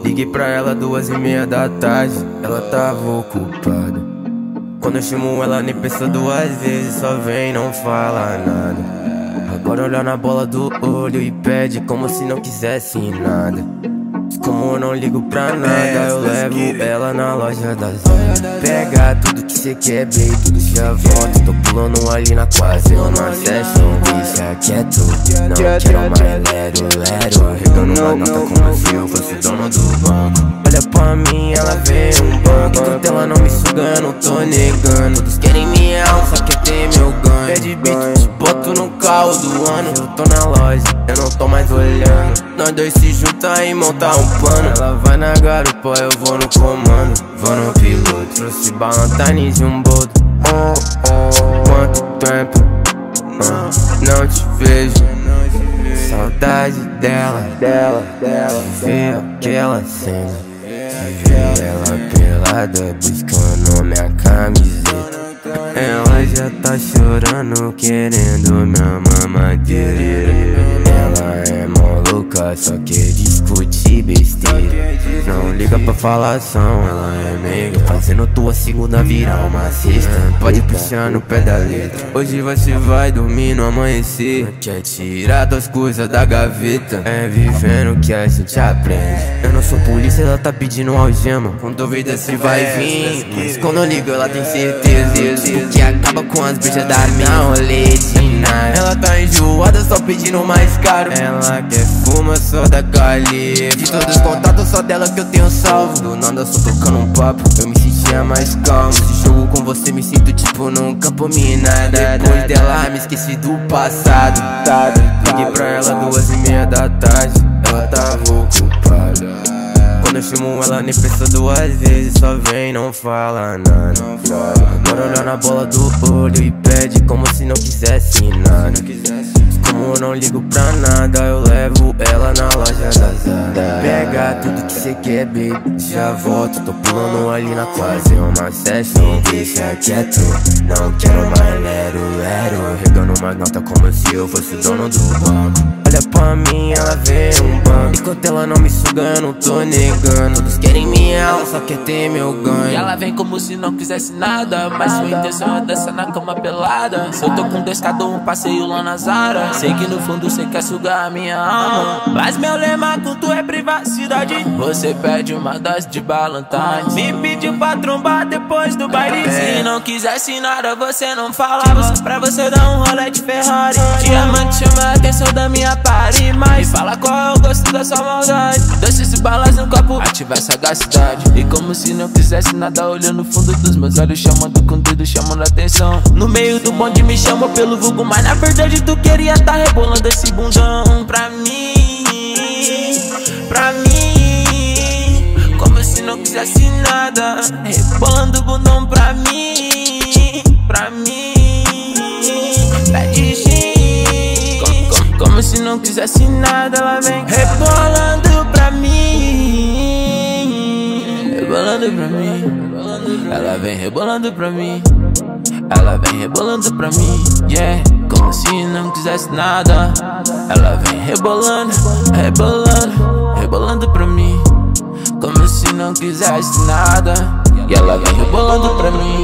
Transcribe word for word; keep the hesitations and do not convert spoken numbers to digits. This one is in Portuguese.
Liguei pra ela duas e meia da tarde, ela tava ocupada. Quando eu chamo ela nem pensa duas vezes, só vem, não fala nada. Agora olha na bola do olho e pede como se não quisesse nada. Como eu não ligo pra nada, eu levo ela na loja das horas. Pega tudo que cê quer, baby, tudo já volta. Tô pulando ali na quase uma session, deixa quieto. Não quero mais lero, lero. Arregando uma nota como se eu fosse dono do banco. Olha pra mim, ela vê um banco. Enquanto ela não me suga, eu não tô negando. Todos querem minha alma, só quer ter meu ganho. Pede beat, te boto no carro do ano. Eu tô na loja, eu não tô mais olhando. Nós dois se juntar e montar um plano. Ela vai na garupa, eu vou no comando. Vou no piloto, trouxe Ballantines e um boldo. Oh, oh, quanto tempo uh, não te vejo. Saudade dela, dela, dela. De ver aquela cena, de ver ela pelada buscando minha camiseta. Ela já tá chorando, querendo minha mamadeira. Ela é maluca, só quer discutir besteira. Não liga pra falação, ela é meiga, fazendo tua segunda virar uma sexta. Pode puxar no pé da letra. Hoje você vai dormir no amanhecer. Quer tirar tuas coisas da gaveta. É vivendo que a gente aprende. Eu não sou polícia, ela tá pedindo algema. Com dúvida se vai vir, mas quando eu ligo ela tem certeza. Tipo que acaba com as bichas da minha rolê de nada. Ela tá enjoada, só pedindo mais caro. Ela quer fuma, só da Cali. De todos os contatos, só dela que eu tenho salvo. Do nada só tocando um papo, eu me sentia mais calmo. Esse jogo com você me sinto tipo num campo minado. Depois dela me esqueci do passado. Liguei pra ela duas e meia da tarde, ela tava ocupada. Quando eu chamo ela nem pensa duas vezes, só vem, não fala nada. Agora olha na bola do olho e pede como se não quisesse nada. Como eu não ligo pra nada, eu levo ela na loja das horas. Pega tudo que cê quer, baby, já volto. Tô pulando ali na quase uma session, deixa quieto. Não quero mais lero, lero. Regando uma nota como se eu fosse o dono do banco. Olha pra mim, ela vê um banco. Enquanto ela não me suga, eu não tô negando. Todos querem minha alma, só quer ter meu ganho. E ela vem como se não quisesse nada, mas sua intenção é dançar na cama pelada. Eu tô com dois cada um, passeio lá na Zara. Sei que no fundo cê quer sugar a minha alma, mas meu lema com tu é privacidade. Você pede uma dose de Ballantines, me pediu pra trombar depois do baile. Se não quisesse nada, você não falava. Pra você dar um rolê de Ferrari. Diamante chama a atenção da minha party, mas me fala qual é o gosto da sua maldade. Doces e balas no copo, ativa essa sagacidade. E como se não quisesse nada, olhando no fundo dos meus olhos, chamando com dedo, chamando a atenção. No meio do bonde me chamou pelo vulgo, mas na verdade tu queria tá rebolando esse bundão pra mim, pra mim. Como se não quisesse nada, rebolando o bundão pra mim, pra mim. Pede gin, como, como se não quisesse nada, ela vem rebolando pra mim, rebolando pra mim. Ela vem rebolando pra mim, ela vem rebolando pra mim, yeah. Como se não quisesse nada, ela vem rebolando, rebolando, rebolando pra mim. Como se não quisesse nada, e ela vem rebolando pra mim.